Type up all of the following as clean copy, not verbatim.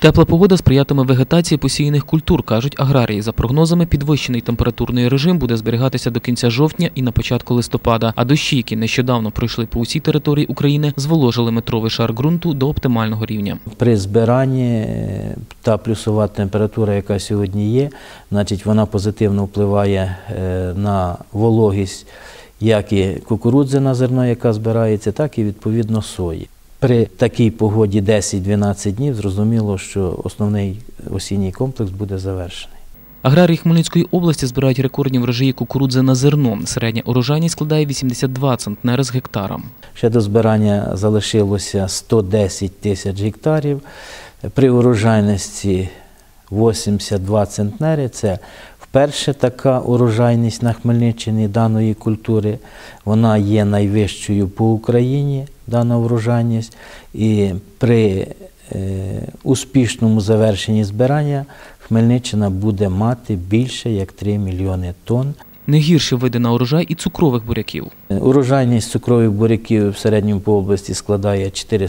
Тепла погода сприятиме вегетації посіяних культур, кажуть аграрії. За прогнозами, підвищений температурний режим буде зберігатися до кінця жовтня і на початку листопада, а дощі, які нещодавно пройшли по усій території України, зволожили метровий шар ґрунту до оптимального рівня. При збиранні та плюсова температура, яка сьогодні є, значить, вона позитивно впливає на вологість як і кукурудзи на зерно, яка збирається, так і відповідно сої. При такій погоді 10-12 днів зрозуміло, що основний осінній комплекс буде завершений. Аграрії Хмельницької області збирають рекордні врожаї кукурудзи на зерно. Середня урожайність складає 82 центнери з гектара. Ще до збирання залишилося 110 тисяч гектарів. При урожайності 82 центнери – це вперше така урожайність на Хмельниччині даної культури. Вона є найвищою по Україні, дана урожайність. І при успішному завершенні збирання Хмельниччина буде мати більше як 3 мільйони тонн. Не гірше види на урожай і цукрових буряків. Урожайність цукрових буряків в середньому по області складає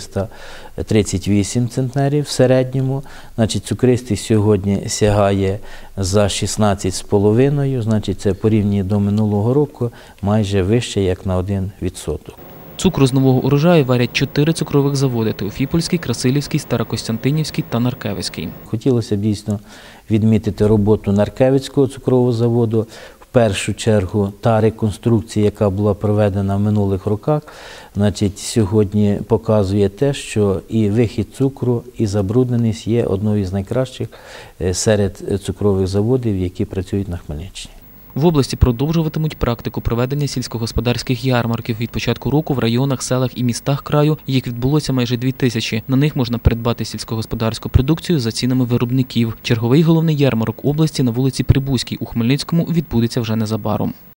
438 центнерів в середньому. Значить, цукристість сьогодні сягає за 16,5, значить, це порівняно до минулого року майже вище як на 1%. Цукру з нового урожаю варять 4 цукрових заводи – Теофіпольський, Красилівський, Старокостянтинівський та Наркевицький. Хотілося б дійсно відмітити роботу Наркевицького цукрового заводу. В першу чергу та реконструкція, яка була проведена в минулих роках, значить, сьогодні показує те, що і вихід цукру, і забрудненість є одною з найкращих серед цукрових заводів, які працюють на Хмельниччині. В області продовжуватимуть практику проведення сільськогосподарських ярмарків від початку року в районах, селах і містах краю. Їх відбулося майже 2000. На них можна придбати сільськогосподарську продукцію за цінами виробників. Черговий головний ярмарок області на вулиці Прибузькій у Хмельницькому відбудеться вже незабаром.